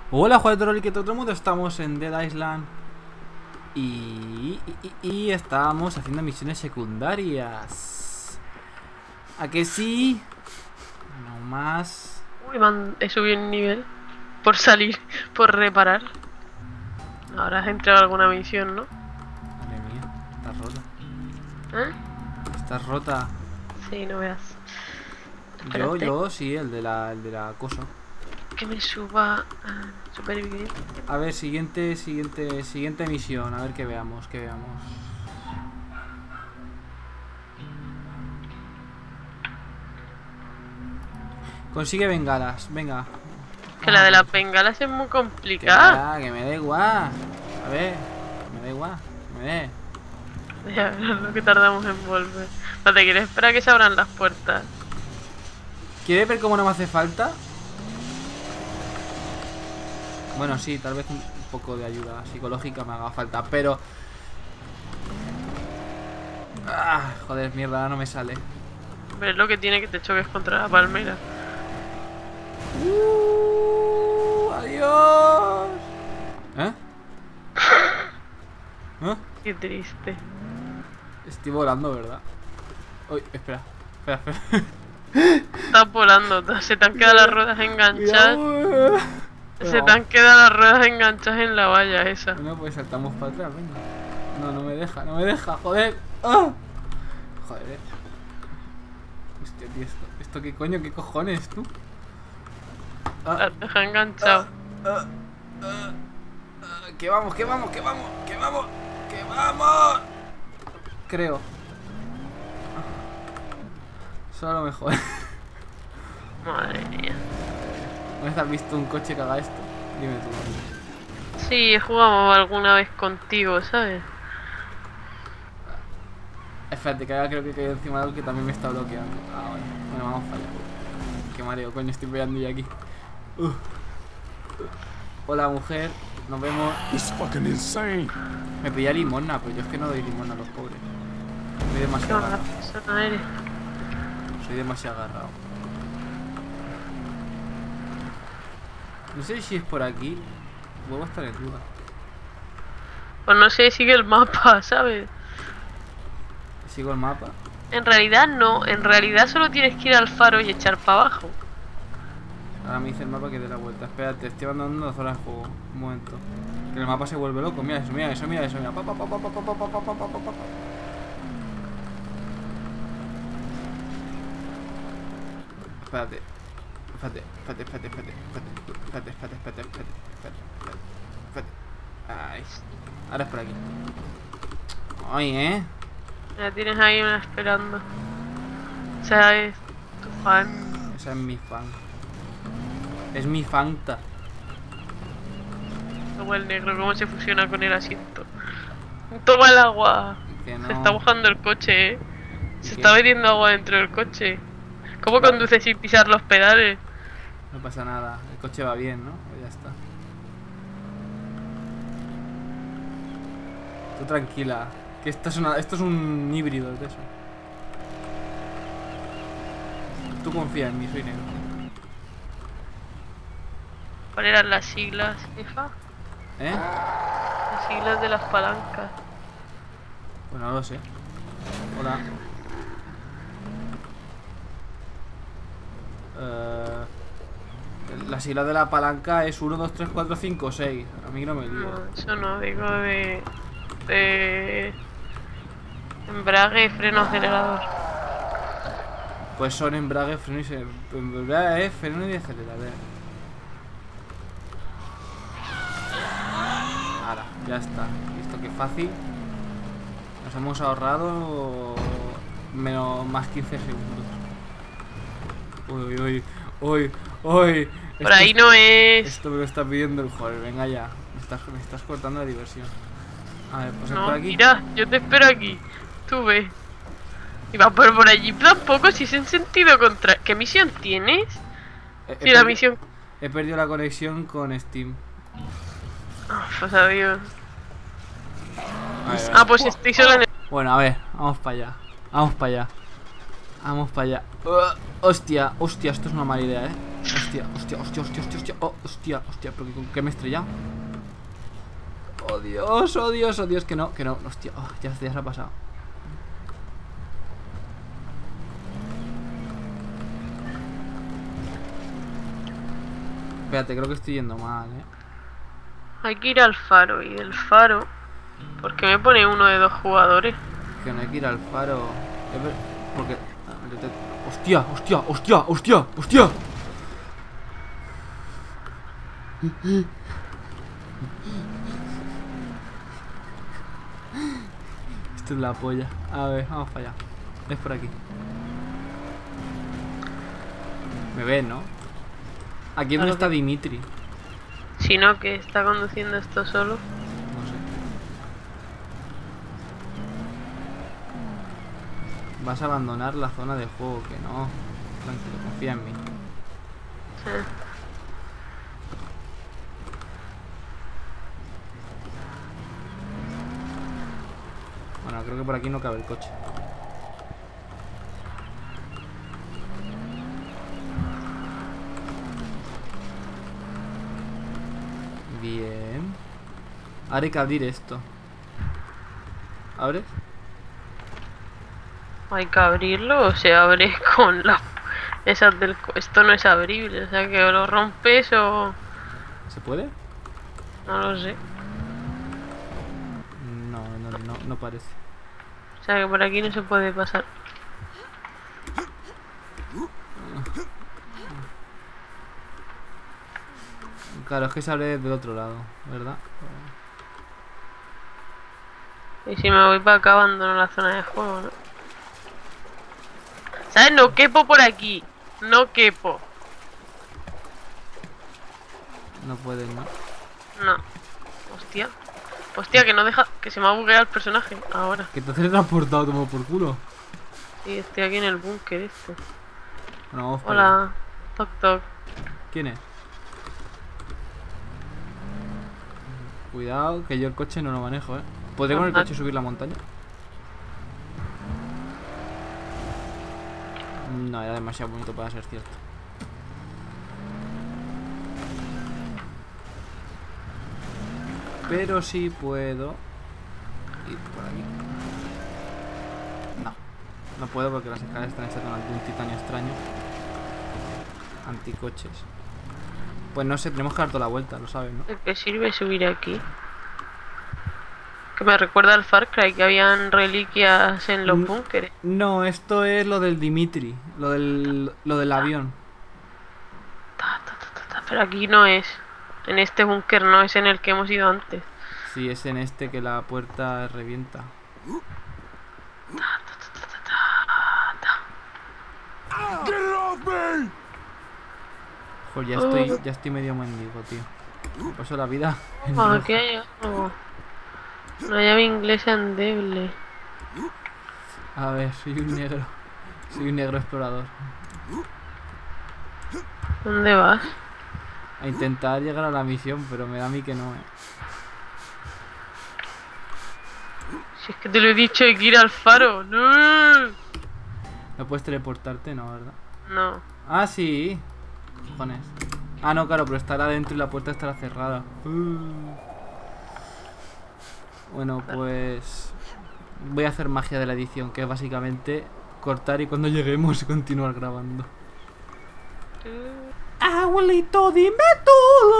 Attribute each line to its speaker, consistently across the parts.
Speaker 1: Hola, jugadores de todo el mundo, estamos en Dead Island y estamos haciendo misiones secundarias. ¿A que sí? No más.
Speaker 2: Uy, he subido un nivel por salir, por reparar. Ahora has entregado alguna misión, ¿no?
Speaker 1: Madre mía, estás rota.
Speaker 2: ¿Eh?
Speaker 1: Estás rota.
Speaker 2: Sí, no veas. Espérate.
Speaker 1: Yo, sí, el de la acoso.
Speaker 2: Que me suba a supervivir.
Speaker 1: A ver, siguiente misión, a ver que veamos. Consigue bengalas, venga.
Speaker 2: Que la de las bengalas es muy complicada.
Speaker 1: Que me da igual. A ver, me da igual. Me dé.
Speaker 2: Ya verás lo que tardamos en volver. No te quieres esperar a que se abran las puertas.
Speaker 1: ¿Quieres ver cómo no me hace falta? Bueno, sí, tal vez un poco de ayuda psicológica me haga falta, pero... joder, mierda, ahora no me sale.
Speaker 2: Pero es lo que tiene que te choques contra la palmera.
Speaker 1: Adiós. ¿Eh? ¿Eh?
Speaker 2: Qué triste.
Speaker 1: Estoy volando, ¿verdad? Uy, espera.
Speaker 2: Estás volando, se te han quedado las ruedas enganchadas.
Speaker 1: Cuidado.
Speaker 2: Se te han quedado las ruedas enganchadas en la valla esa.
Speaker 1: Bueno, pues saltamos para atrás, venga. No me deja, joder. ¡Ah! Joder. Hostia, tío, esto qué coño, qué cojones, tú.
Speaker 2: Las deja enganchado.
Speaker 1: Que vamos. Creo. Solo lo mejor.
Speaker 2: Madre mía.
Speaker 1: ¿No has visto un coche que haga esto? Dime tú.
Speaker 2: Sí, jugamos alguna vez contigo, ¿sabes?
Speaker 1: Espérate, que ahora creo que he caído encima de algo que también me está bloqueando. Vale. Bueno, vamos para allá. Qué mareo, coño, estoy peleando ya aquí. Hola, mujer. Nos vemos.
Speaker 3: It's fucking insane.
Speaker 1: Me pilla limosna, pero yo es que no doy limosna a los pobres. Soy
Speaker 2: Qué
Speaker 1: demasiado
Speaker 2: mala
Speaker 1: agarrado.
Speaker 2: persona eres.
Speaker 1: Soy demasiado agarrado. No sé si es por aquí. Vuelvo a estar en duda.
Speaker 2: Pues no sé, sigue el mapa, ¿sabes?
Speaker 1: ¿Sigo el mapa?
Speaker 2: En realidad no, en realidad solo tienes que ir al faro y echar para abajo.
Speaker 1: Ahora me dice el mapa que dé la vuelta. Espérate, estoy abandonando la zona de juego. Un momento. Que el mapa se vuelve loco. Mira eso. Espérate. Ay. Ahora es por aquí. Ay,
Speaker 2: Ya tienes ahí una esperando. O sea, es tu fan.
Speaker 1: Esa es mi fan. Es mi Fanta.
Speaker 2: Como el negro, cómo se fusiona con el asiento. Toma el agua.
Speaker 1: Que no.
Speaker 2: Se está mojando el coche, ¿eh? Se
Speaker 1: ¿Qué?
Speaker 2: está metiendo agua dentro del coche. ¿Cómo conduce sin pisar los pedales?
Speaker 1: No pasa nada. El coche va bien, ¿no? Pues ya está. Tú tranquila. Que esto es un híbrido de eso. Tú confía en mí, soy negro.
Speaker 2: ¿Cuáles eran las siglas, jefa?
Speaker 1: ¿Eh?
Speaker 2: Las siglas de las palancas.
Speaker 1: Pues no lo sé. Hola. La sigla de la palanca es 1, 2, 3, 4, 5, 6. A mí no me lío.
Speaker 2: No, eso no, digo de embrague, freno, acelerador.
Speaker 1: Pues son embrague, freno y freno y acelerador. Ahora, ya está. Listo, qué fácil. Nos hemos ahorrado menos más 15 segundos. Uy.
Speaker 2: Por ahí no es.
Speaker 1: Esto me lo está pidiendo el joder, venga ya. Me estás cortando la diversión. A ver, pues
Speaker 2: No,
Speaker 1: por aquí.
Speaker 2: mira, yo te espero aquí. Tú ve. Y va por allí tampoco, si es en sentido contra. ¿Qué misión tienes? Si la misión.
Speaker 1: He perdido la conexión con Steam.
Speaker 2: Pues adiós.
Speaker 1: A ver.
Speaker 2: Ah, pues estoy solo en el.
Speaker 1: Bueno, a ver, vamos para allá. Vamos para allá. Hostia, esto es una mala idea, Hostia, hostia, hostia, hostia, hostia, hostia. Oh, hostia, hostia, pero ¿con qué me he estrellado? Oh Dios, oh Dios, oh Dios, que no, hostia, oh, ya se ha pasado. Espérate, creo que estoy yendo mal,
Speaker 2: Hay que ir al faro y del faro. ¿Por qué me pone uno de 2 jugadores?
Speaker 1: Que no hay que ir al faro. Porque. Hostia, hostia, hostia, hostia, hostia. Esto es la polla. A ver, vamos para allá. Es por aquí. Me ven, ¿no? Aquí es donde está Dimitri.
Speaker 2: Si no, que está conduciendo esto solo.
Speaker 1: No sé. Vas a abandonar la zona de juego, que no. Tranquilo, confía en mí.
Speaker 2: Sí.
Speaker 1: Bueno, creo que por aquí no cabe el coche. Bien. Ahora hay que abrir esto. ¿Abres?
Speaker 2: Hay que abrirlo o se abre con la... esas del... Esto no es abrible, o sea que o lo rompes o...
Speaker 1: ¿Se puede?
Speaker 2: No lo sé.
Speaker 1: No parece.
Speaker 2: O sea que por aquí no se puede pasar.
Speaker 1: Claro, es que se abre desde el otro lado, ¿verdad?
Speaker 2: Y si me voy para acá abandono la zona de juego, ¿no? ¿Sabes? No quepo por aquí. No quepo.
Speaker 1: No puedes, ¿no?
Speaker 2: No. Hostia. Hostia, que no deja... Que se me ha bugueado el personaje ahora.
Speaker 1: Que te has teletransportado, tomo por culo.
Speaker 2: Sí, estoy aquí en el búnker este.
Speaker 1: Bueno, vamos para allá.
Speaker 2: Hola. Toc toc.
Speaker 1: ¿Quién es? Cuidado, que yo el coche no lo manejo, ¿eh? ¿Podré con el coche subir la montaña? No, era demasiado bonito para ser cierto. Pero sí puedo ir por aquí. No puedo porque las escaleras están hechas con algún titanio extraño. Anticoches. Pues no sé, tenemos que dar toda la vuelta, lo sabes, ¿no?
Speaker 2: ¿De qué sirve subir aquí? Que me recuerda al Far Cry, que habían reliquias en los búnkeres.
Speaker 1: No, esto es lo del Dimitri, lo del avión.
Speaker 2: Pero aquí no es. En este búnker no, es en el que hemos ido antes.
Speaker 1: Sí, es en este que la puerta revienta. Joder, ya estoy medio mendigo, tío. Me paso la vida.
Speaker 2: Aquí hay algo. Una llave inglesa endeble.
Speaker 1: A ver, soy un negro. Soy un negro explorador.
Speaker 2: ¿Dónde vas?
Speaker 1: A intentar llegar a la misión, pero me da a mí que no,
Speaker 2: Si es que te lo he dicho, hay que ir al faro. ¡No!
Speaker 1: ¿No puedes teleportarte? No, ¿verdad?
Speaker 2: No.
Speaker 1: Ah, sí. Cojones. Ah, no, claro, pero estará adentro y la puerta estará cerrada. Bueno, pues... voy a hacer magia de la edición, que es básicamente cortar y cuando lleguemos continuar grabando. Abuelito, dime tú.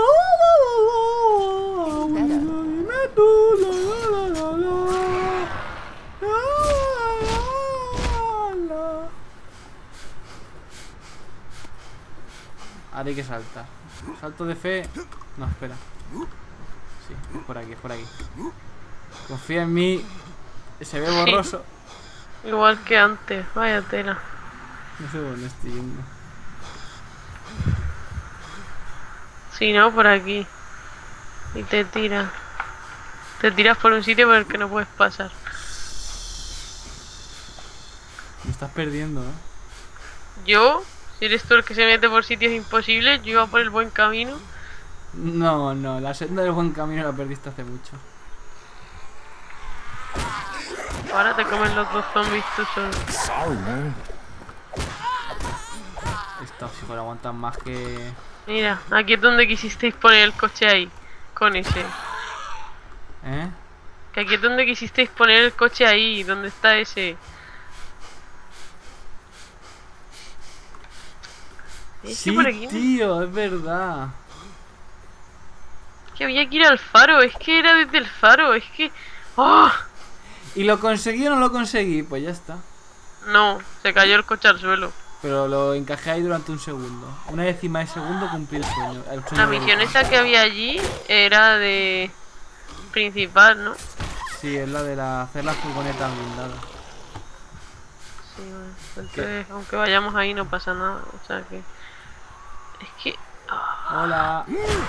Speaker 1: Abuelito, dime tú. Ahora hay que saltar. Salto de fe. No, espera. Sí, es por aquí, es por aquí. Confía en mí. Se ve borroso.
Speaker 2: Igual que antes, vaya tela.
Speaker 1: No sé dónde estoy yendo.
Speaker 2: Si no, por aquí. Y te tira. Te tiras por un sitio por el que no puedes pasar.
Speaker 1: Me estás perdiendo, ¿eh?
Speaker 2: Yo, si eres tú el que se mete por sitios imposibles, yo iba por el buen camino.
Speaker 1: No, la senda del buen camino la perdiste hace mucho.
Speaker 2: Ahora te comen los dos zombies tú solo.
Speaker 3: Sorry, man.
Speaker 1: Estos hijos aguantan más que...
Speaker 2: Mira, aquí es donde quisisteis poner el coche ahí. Con ese.
Speaker 1: ¿Eh?
Speaker 2: Que aquí es donde quisisteis poner el coche ahí. ¿Dónde está ese?
Speaker 1: Sí,
Speaker 2: por aquí,
Speaker 1: tío, es verdad.
Speaker 2: que había que ir al faro. Es que era desde el faro. Es que... ¡Oh!
Speaker 1: ¿Y lo conseguí o no lo conseguí? Pues ya está.
Speaker 2: No, se cayó el coche al suelo.
Speaker 1: Pero lo encajé ahí durante un segundo. Una décima de segundo cumplí el sueño.
Speaker 2: La misión esa que había allí era de... principal, ¿no?
Speaker 1: Sí, es la de hacer la furgoneta blindada.
Speaker 2: Sí, bueno, entonces, aunque vayamos ahí no pasa nada. O sea que... Es que...
Speaker 1: Hola.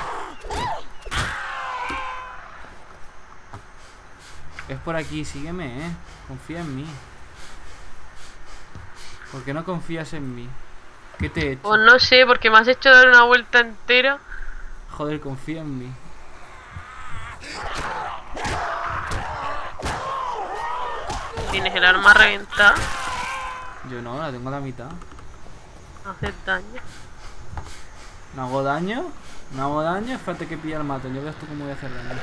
Speaker 1: Es por aquí, sígueme, confía en mí. ¿Por qué no confías en mí? ¿Qué te he hecho?
Speaker 2: Pues no sé, porque me has hecho dar una vuelta entera.
Speaker 1: Joder, confía en mí.
Speaker 2: Tienes el arma reventada.
Speaker 1: Yo no, la tengo a la mitad.
Speaker 2: Haces daño.
Speaker 1: ¿No hago daño? ¿No hago daño? Falta que pilla el mato. Yo veo esto cómo voy a hacer daño.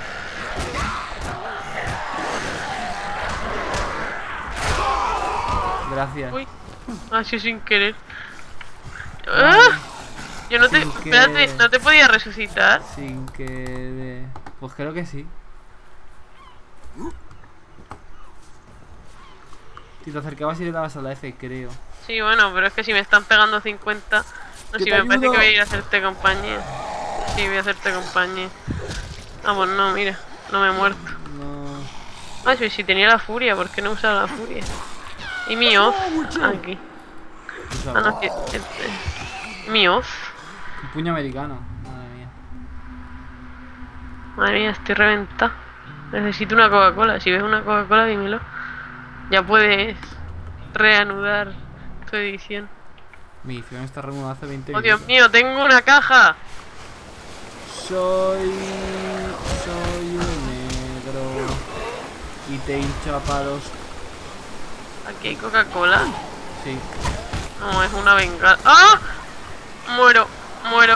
Speaker 1: Gracias.
Speaker 2: Uy, así sin querer.
Speaker 1: Vale.
Speaker 2: ¡Ah! Yo no te...
Speaker 1: Sin
Speaker 2: Espérate,
Speaker 1: querer.
Speaker 2: ¿no te podía resucitar?
Speaker 1: Sin que... Pues creo que sí. Si te acercabas y le dabas a la F, creo.
Speaker 2: Sí, bueno, pero es que si me están pegando 50... No,
Speaker 1: Yo
Speaker 2: si
Speaker 1: te
Speaker 2: me parece
Speaker 1: ayudo.
Speaker 2: que voy a ir a hacerte compañía. Sí, voy a hacerte compañía. Ah, pues no, mira, no me he muerto.
Speaker 1: No...
Speaker 2: Ay, si tenía la furia, ¿por qué no he usado la furia? Y mi off, aquí. Ah, no, mi off.
Speaker 1: Un puño americano. Madre mía.
Speaker 2: Madre mía, estoy reventada. Necesito una Coca-Cola. Si ves una Coca-Cola, dímelo. Ya puedes reanudar tu edición.
Speaker 1: Mi edición está reanudada hace 20
Speaker 2: Oh,
Speaker 1: minutos.
Speaker 2: Dios mío, tengo una caja.
Speaker 1: Soy un negro y te hincho a palos.
Speaker 2: Aquí hay Coca-Cola.
Speaker 1: Sí.
Speaker 2: No, es una bengala. ¡Ah! Muero, muero.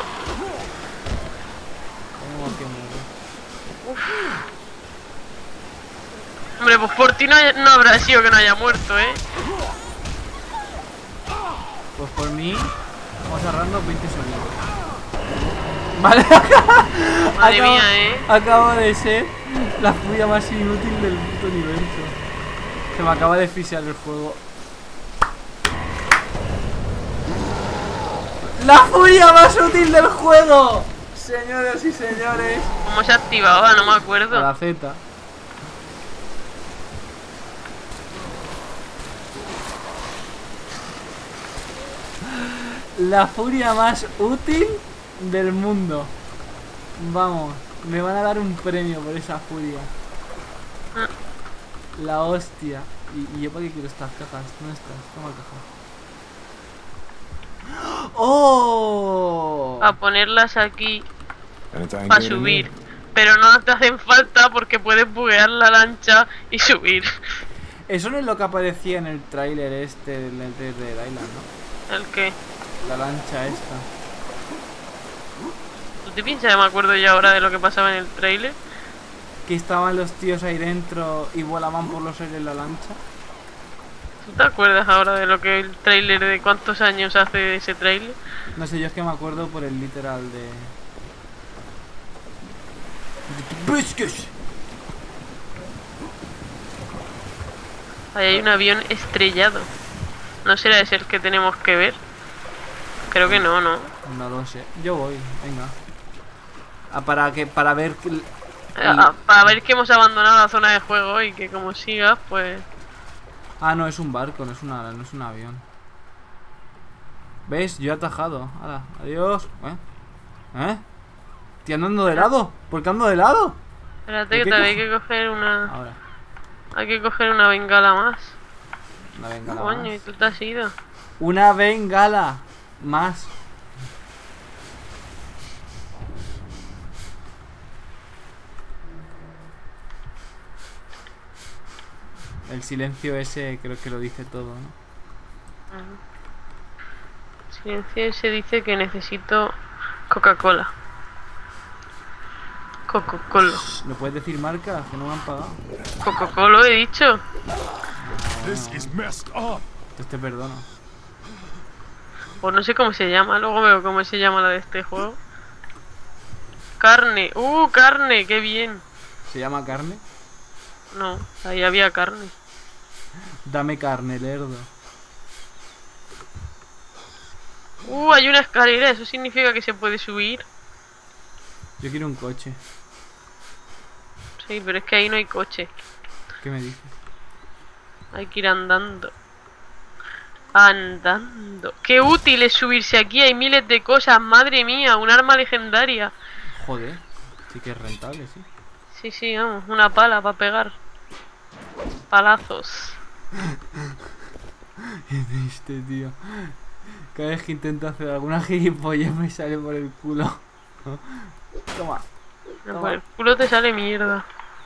Speaker 1: ¿Cómo que muero?
Speaker 2: Hombre, pues por ti no habrá sido que no haya muerto, ¿eh?
Speaker 1: Pues por mí, vamos ahorrando 20 segundos. Vale,
Speaker 2: Madre mía, ¿eh?
Speaker 1: acabo de ser la furia más inútil del puto universo. Se me acaba de asfixiar el juego. ¡La furia más útil del juego! Señoras y señores.
Speaker 2: ¿Cómo se activaba? No me
Speaker 1: A
Speaker 2: acuerdo.
Speaker 1: la Z. La furia más útil del mundo. Vamos, me van a dar un premio por esa furia. La hostia. ¿Y yo para qué quiero estas cajas? ¿Dónde estás? Toma caja. ¡Oh!
Speaker 2: A ponerlas aquí
Speaker 3: Anytime
Speaker 2: para
Speaker 3: good in
Speaker 2: subir.
Speaker 3: here?
Speaker 2: Pero no te hacen falta porque puedes buguear la lancha y subir.
Speaker 1: Eso no es lo que aparecía en el tráiler este del Dead Island, ¿no?
Speaker 2: ¿El qué?
Speaker 1: La lancha esta.
Speaker 2: ¿Tú te piensas que me acuerdo ya ahora de lo que pasaba en el trailer?
Speaker 1: Que estaban los tíos ahí dentro y volaban por los aires la lancha.
Speaker 2: ¿Tú te acuerdas ahora de lo que el trailer, de cuántos años hace de ese trailer?
Speaker 1: No sé, yo es que me acuerdo por el literal de... ¡Biscuits!
Speaker 2: Ahí hay un avión estrellado. ¿No será ese el que tenemos que ver? Creo que no, ¿no?
Speaker 1: No lo sé. Yo voy, venga. Para ver...
Speaker 2: Para ver que hemos abandonado la zona de juego y que como sigas, pues...
Speaker 1: Ah, no, es un barco, no es un avión. ¿Ves? Yo he atajado. Hala, adiós. ¿Eh? Estoy andando de lado. ¿Por qué ando de lado?
Speaker 2: Espérate que todavía hay que coger una...
Speaker 1: Ahora,
Speaker 2: Hay que coger una bengala más.
Speaker 1: una bengala
Speaker 2: Coño, ¿y
Speaker 1: más.
Speaker 2: tú te has ido?
Speaker 1: Una bengala más. El silencio ese creo que lo dice todo, ¿no?
Speaker 2: Silencio y se dice que necesito Coca-Cola. Coca-Cola.
Speaker 1: ¿No puedes decir marca? Que no me han pagado.
Speaker 2: Coca-Cola he dicho.
Speaker 1: Entonces te perdono.
Speaker 2: Pues no sé cómo se llama, luego veo cómo se llama la de este juego. Carne. Carne, qué bien.
Speaker 1: ¿Se llama carne?
Speaker 2: No, ahí había carne.
Speaker 1: Dame carne, lerdo.
Speaker 2: Hay una escalera, eso significa que se puede subir.
Speaker 1: Yo quiero un coche.
Speaker 2: Sí, pero es que ahí no hay coche.
Speaker 1: ¿Qué me dices?
Speaker 2: Hay que ir andando. Andando. Qué útil es subirse aquí, hay miles de cosas, madre mía, un arma legendaria.
Speaker 1: Joder, sí que es rentable, sí.
Speaker 2: Sí, sí, vamos, una pala para pegar. Palazos.
Speaker 1: Qué triste, tío. Cada vez que intento hacer alguna gilipollez me sale por el culo. Toma.
Speaker 2: Por el culo te sale mierda.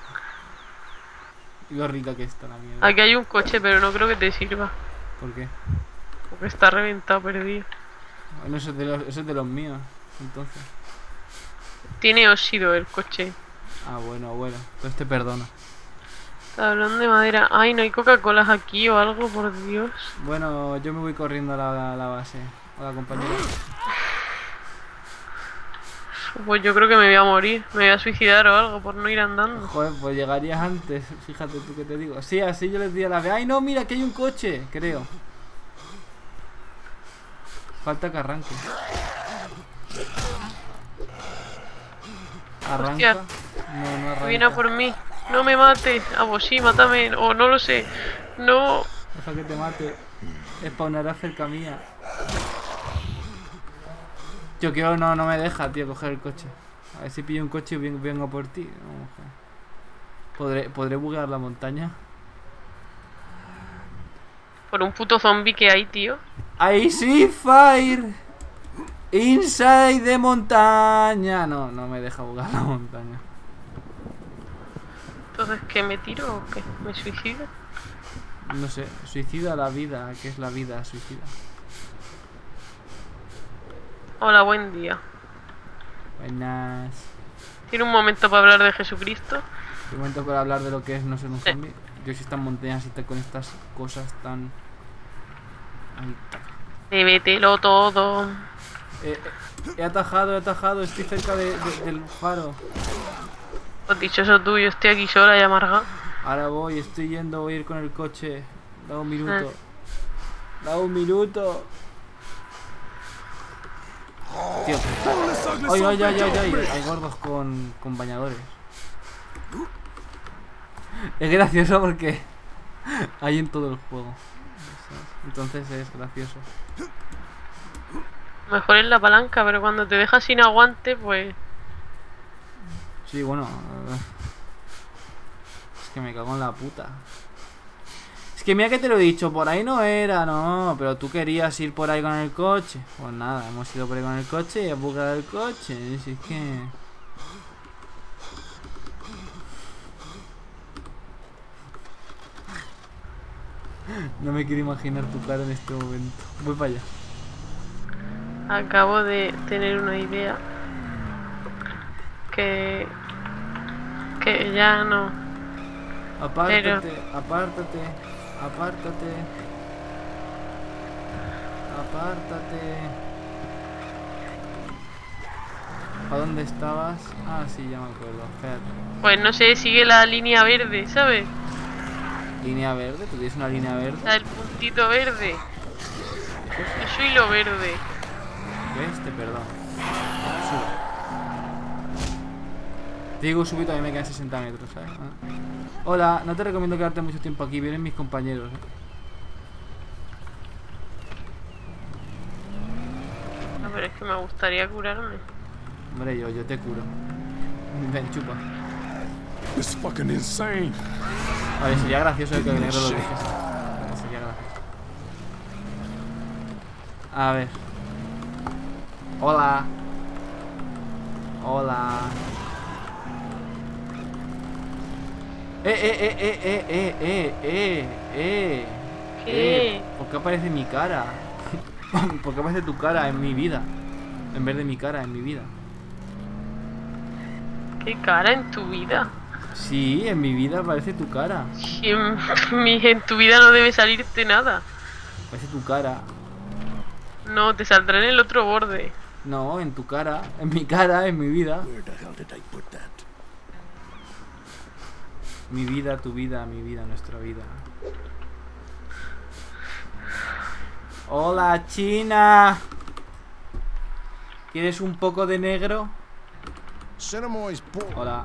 Speaker 1: Y lo rica que está la mierda.
Speaker 2: Aquí hay un coche, pero no creo que te sirva.
Speaker 1: ¿Por qué?
Speaker 2: Porque está reventado, perdido.
Speaker 1: Bueno, eso es de los míos, entonces.
Speaker 2: Tiene óxido el coche.
Speaker 1: Ah, bueno, entonces te perdono.
Speaker 2: Tablón de madera. Ay, no hay Coca-Colas aquí o algo, por Dios.
Speaker 1: Bueno, yo me voy corriendo a la base. Hola, compañero.
Speaker 2: Pues yo creo que me voy a morir. Me voy a suicidar o algo por no ir andando.
Speaker 1: Joder, pues llegarías antes. Fíjate tú que te digo. Sí, así yo les di a la vez. ¡Ay, no! Mira, que hay un coche, creo. Falta que arranque. ¿Arranca?
Speaker 2: Hostia.
Speaker 1: No arranca.
Speaker 2: Viene a por mí. No me mates. Ah, pues sí, mátame. O no lo sé. No.
Speaker 1: Deja que te mate. Spawnará cerca mía. Yo quiero, no me deja, tío, coger el coche. A ver si pillo un coche y vengo por ti. ¿Podré buguear la montaña?
Speaker 2: Por un puto zombie que hay, tío.
Speaker 1: I see fire inside the montaña. No me deja buguear la montaña.
Speaker 2: Entonces, ¿qué me tiro o qué? ¿Me suicido?
Speaker 1: No sé, suicida la vida. ¿Qué es la vida? Suicida.
Speaker 2: Hola, buen día.
Speaker 1: Buenas.
Speaker 2: ¿Tiene un momento para hablar de Jesucristo?
Speaker 1: Un momento para hablar de lo que es no ser un zombie. Yo si estas montañas y con estas cosas tan... Ay,
Speaker 2: Bébetelo todo.
Speaker 1: he atajado, estoy cerca del faro.
Speaker 2: Pues dicho eso tú, yo estoy aquí sola y amarga.
Speaker 1: Ahora voy a ir con el coche. Da un minuto. Da un minuto. Tío. Ay, hay gordos con bañadores. Es gracioso porque hay en todo el juego. Entonces es gracioso.
Speaker 2: Mejor es la palanca, pero cuando te dejas sin aguante, pues...
Speaker 1: Sí, bueno. Es que me cago en la puta. Es que mira que te lo he dicho, por ahí no era, no. Pero tú querías ir por ahí con el coche. Pues nada, hemos ido por ahí con el coche y he buscado el coche. Si es que... No me quiero imaginar tu cara en este momento. Voy para allá.
Speaker 2: Acabo de tener una idea. Que ya no.
Speaker 1: Apártate,
Speaker 2: Pero...
Speaker 1: apártate. ¿A dónde estabas? Ah, sí, ya me acuerdo. Espérate.
Speaker 2: Pues no sé, sigue la línea verde, ¿sabes?
Speaker 1: ¿Línea verde? ¿Tú tienes una línea verde?
Speaker 2: O sea, el puntito verde. Yo soy lo verde.
Speaker 1: ¿Ves? Te perdono. Sube. Te digo subir, también me quedan 60 metros, ¿sabes? Hola, no te recomiendo quedarte mucho tiempo aquí. Vienen mis compañeros,
Speaker 2: No, pero es que me gustaría curarme.
Speaker 1: Hombre, yo te curo. Ven, chupa.
Speaker 3: It's fucking insane.
Speaker 1: Vale, sería gracioso que el negro lo dijese. Vale, sería gracioso. A ver. Hola. Hola.
Speaker 2: ¿Qué?
Speaker 1: ¿Por qué aparece mi cara? ¿Por qué aparece tu cara en mi vida? En vez de mi cara en mi vida.
Speaker 2: ¿Qué cara en tu vida?
Speaker 1: Sí, en mi vida aparece tu cara.
Speaker 2: Si en tu vida no debe salirte nada.
Speaker 1: Aparece tu cara.
Speaker 2: No, te saldrá en el otro borde.
Speaker 1: No, en tu cara. En mi cara, en mi vida.
Speaker 3: Where the hell did I put that?
Speaker 1: Mi vida, tu vida, mi vida, nuestra vida. Hola, China. ¿Quieres un poco de negro?
Speaker 3: Cinemoy's bull.
Speaker 1: Hola.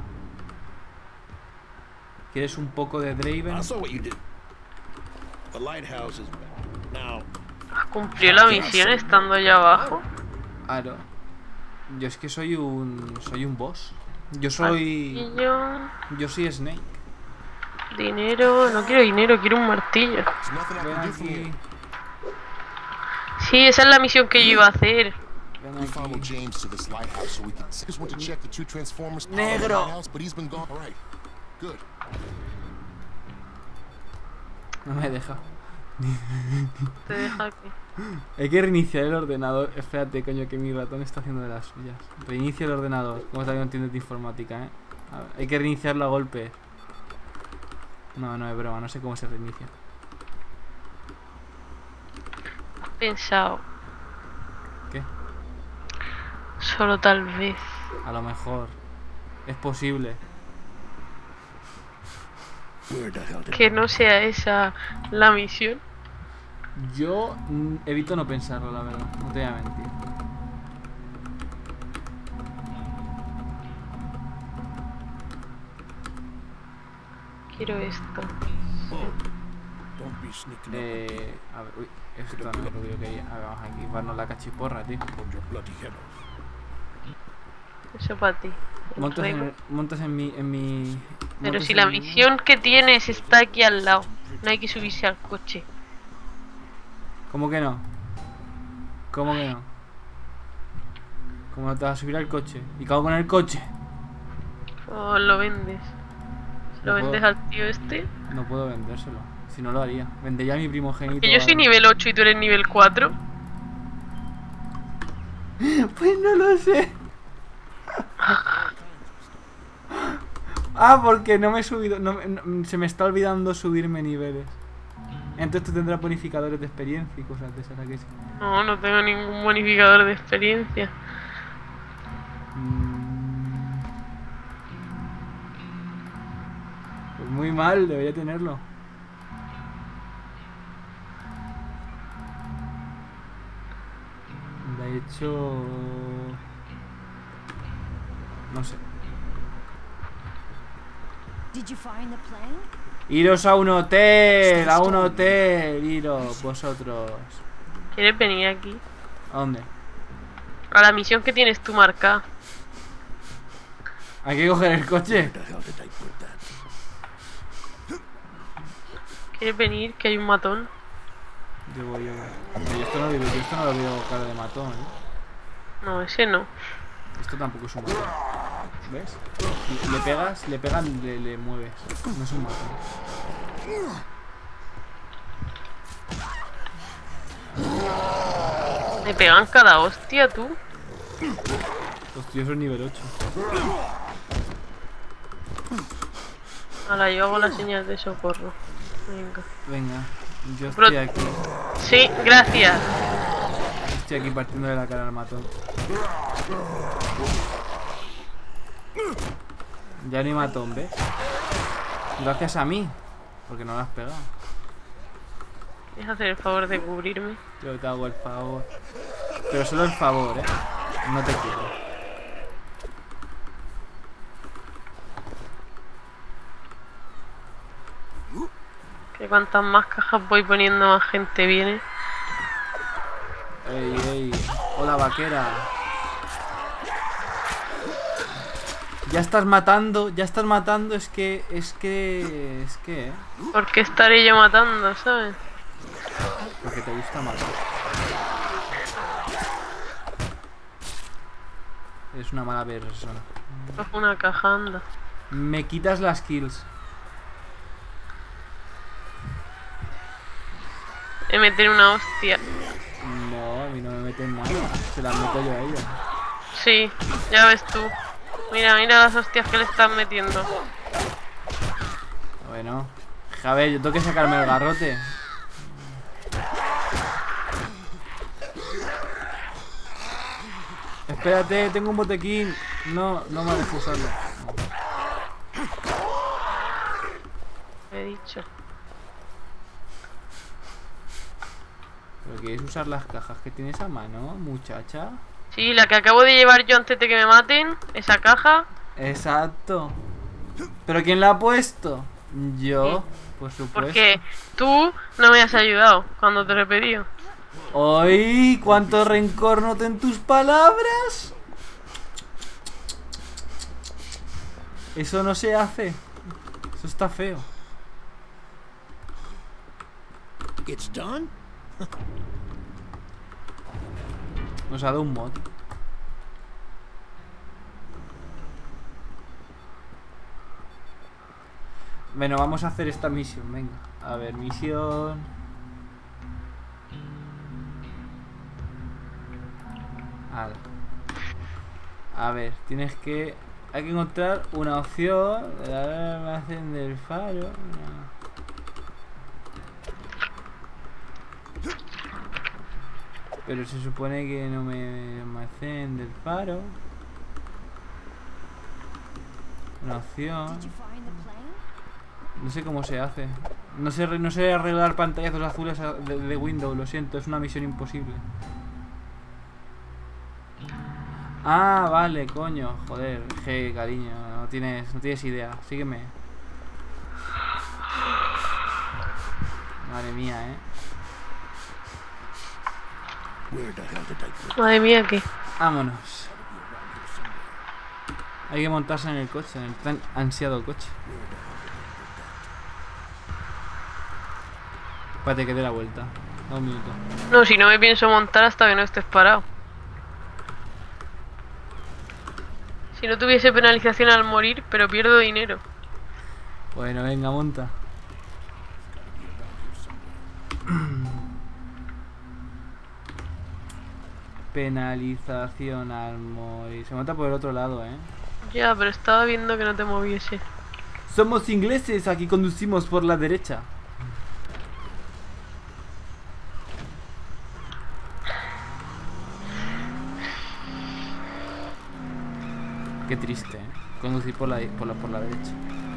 Speaker 1: ¿Quieres un poco de Draven?
Speaker 3: I saw what you did. The lighthouse is back. Now,
Speaker 2: ¿Cumplió la misión estando allá abajo?
Speaker 1: Claro. Yo es que soy un boss. Yo soy Snake.
Speaker 2: Dinero, no quiero dinero, quiero un martillo.
Speaker 3: there's nothing I
Speaker 1: Ven
Speaker 3: can do from
Speaker 1: aquí.
Speaker 3: here.
Speaker 2: Sí, esa es la misión que yo iba a hacer.
Speaker 1: Ven
Speaker 3: We followed
Speaker 1: aquí.
Speaker 3: James to this lighthouse so we could. Just went to check the two transformers.
Speaker 1: Negro.
Speaker 3: in the lighthouse, but he's been gone. All right. Good.
Speaker 1: No me deja.
Speaker 2: Te deja aquí.
Speaker 1: Hay que reiniciar el ordenador. Espérate, coño, que mi ratón está haciendo de las suyas. Reinicia el ordenador. Como también no entiendes de informática, A ver, hay que reiniciarlo a golpe. No, no es broma, no sé cómo se reinicia.
Speaker 2: Pensado.
Speaker 1: ¿Qué?
Speaker 2: Solo tal vez.
Speaker 1: A lo mejor. Es posible.
Speaker 3: Where the hell did
Speaker 2: Que no sea esa la misión.
Speaker 1: Yo evito no pensarlo, la verdad. No te voy a mentir.
Speaker 2: Quiero esto.
Speaker 3: Don't be sneaking
Speaker 1: A ver, uy, esto no es lo que yo quería. Hagamos aquí, darnos la cachiporra, tío.
Speaker 3: up on your bloody head off.
Speaker 2: Eso para ti.
Speaker 1: Montas en mi.
Speaker 2: Pero
Speaker 1: montas
Speaker 2: si
Speaker 1: en
Speaker 2: la
Speaker 1: mi-
Speaker 2: misión que tienes está aquí al lado, no hay que subirse al coche.
Speaker 1: ¿Cómo que no? ¿Cómo que no? ¿Cómo no te vas a subir al coche? ¿Y qué hago con el coche?
Speaker 2: O lo vendes. Si lo
Speaker 1: No puedo.
Speaker 2: vendes al tío este.
Speaker 1: No puedo vendérselo. Si no lo haría. Vendería a mi primogénito.
Speaker 2: Que yo soy
Speaker 1: a-
Speaker 2: nivel 8 y tú eres nivel 4.
Speaker 1: Pues no lo sé. Ah, porque no me he subido. Se me está olvidando subirme niveles. Entonces tú tendrás bonificadores de experiencia y cosas de esas. ¿A que sí?
Speaker 2: No, no tengo ningún bonificador de experiencia.
Speaker 1: Pues muy mal, debería tenerlo. De hecho... No sé.
Speaker 4: Did you find the plane?
Speaker 1: Iros a un hotel, iros vosotros.
Speaker 2: ¿Quieres venir aquí?
Speaker 1: ¿A dónde?
Speaker 2: A la misión que tienes tú marcada.
Speaker 1: Hay que coger el coche.
Speaker 3: Where the hell did I put that?
Speaker 2: ¿Quieres venir? Que hay un matón.
Speaker 1: Yo voy. Yo esto no lo veo cara de matón, ¿eh?
Speaker 2: No, ese no.
Speaker 1: Esto tampoco es un matón. ¿Ves? Si le pegas, le mueves. No es un matón.
Speaker 2: Me pegan cada hostia, tú.
Speaker 1: Los tíos son nivel 8.
Speaker 2: Ahora yo hago la señal de socorro. Venga.
Speaker 1: Venga, yo
Speaker 2: Bro-
Speaker 1: estoy aquí.
Speaker 2: Sí, gracias.
Speaker 1: Estoy aquí partiéndole la cara al matón. Ya no hay matón, ¿ves? Gracias a mí. Porque no lo has pegado.
Speaker 2: ¿Quieres hacer el favor de cubrirme?
Speaker 1: Yo te hago el favor. Pero solo el favor, ¿eh? No te quiero.
Speaker 2: Que cuantas más cajas voy poniendo, más gente viene.
Speaker 1: Ey, ey. Hola, vaquera. Ya estás matando, es que, ¿eh?
Speaker 2: ¿Por qué estaré yo matando, sabes?
Speaker 1: Porque te gusta matar. Eres una mala persona.
Speaker 2: Coge una caja, anda.
Speaker 1: Me quitas las kills.
Speaker 2: Me meter una hostia.
Speaker 1: No, y no me meten nada. Se las meto yo a ella.
Speaker 2: Sí, ya ves tú. Mira, mira las hostias que le están metiendo.
Speaker 1: Bueno, a ver, yo tengo que sacarme el garrote. Espérate, tengo un botequín. No me dejo usarlo.
Speaker 2: He dicho.
Speaker 1: ¿Pero quieres usar las cajas que tienes a mano, muchacha?
Speaker 2: Sí, la que acabo de llevar yo antes de que me maten, esa caja.
Speaker 1: Exacto. ¿Pero quién la ha puesto? Yo, por supuesto.
Speaker 2: Porque tú no me has ayudado cuando te lo he pedido.
Speaker 1: ¡Ay! ¿Cuánto rencor noto en tus palabras? Eso no se hace. Eso está feo.
Speaker 3: It's done?
Speaker 1: Nos ha dado un mod. Bueno, vamos a hacer esta misión, venga. A ver, misión. A ver, tienes que... Hay que encontrar una opción de la almacén del faro. Pero se supone que no me almacén del faro. Una opción.
Speaker 4: Did you find the plane?
Speaker 1: No sé cómo se hace. No sé arreglar pantallazos azules de Windows, lo siento, es una misión imposible. Ah, vale, coño, joder, cariño, no tienes idea, sígueme. Madre mía,
Speaker 3: Where the hell did I put
Speaker 2: Madre mía, ¿qué?
Speaker 1: Vámonos. Hay que montarse en el coche, en el tan ansiado coche. Espérate que dé la vuelta. 2 minutos.
Speaker 2: No, si no me pienso montar hasta que no estés parado. Si no tuviese penalización al morir, pero pierdo dinero.
Speaker 1: Bueno, venga, monta. Penalización al morir. Se monta por el otro lado,
Speaker 2: Ya, pero estaba viendo que no te moviese.
Speaker 1: Somos ingleses, aquí conducimos por la derecha. Qué triste, conducir por la derecha.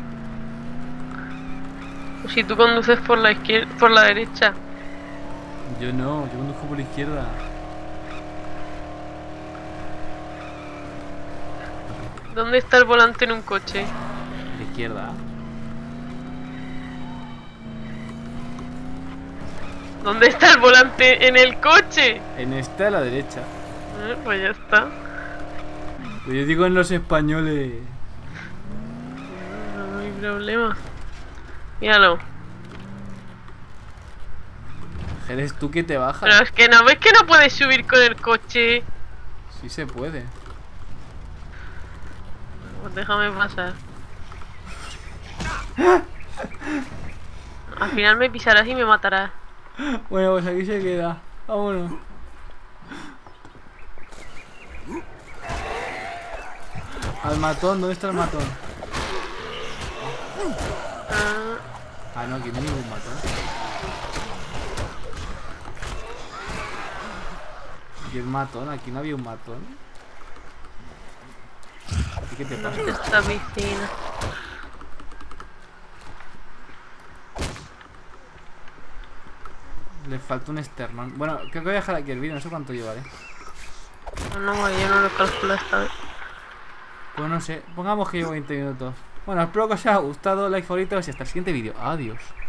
Speaker 2: Si tú conduces por la izquierda, por la derecha.
Speaker 1: Yo no, yo conduzco por la izquierda.
Speaker 2: ¿Dónde está el volante en un coche?
Speaker 1: La izquierda.
Speaker 2: ¿Dónde está el volante en el coche?
Speaker 1: En esta a la derecha.
Speaker 2: Pues ya está.
Speaker 1: Pero yo digo en los españoles.
Speaker 2: No hay problema. Míralo.
Speaker 1: Eres tú que te bajas.
Speaker 2: Pero es que no ves que no puedes subir con el coche.
Speaker 1: Sí se puede.
Speaker 2: Pues déjame pasar. Al final me pisarás y me matarás.
Speaker 1: Bueno, pues aquí se queda. Vámonos. Al matón, ¿dónde está el matón? Ah, no, aquí no hay ningún matón. ¿Y el matón? Aquí no había un matón. ¿Y qué te pasa?
Speaker 2: Esta piscina.
Speaker 1: Le falta un esternón. Bueno, creo que voy a dejar aquí el vídeo, no sé cuánto llevaré.
Speaker 2: No, yo no lo calculo esta vez.
Speaker 1: Pues no sé, pongamos que llevo 20 minutos. Bueno, espero que os haya gustado, like, favoritos y hasta el siguiente vídeo. Adiós.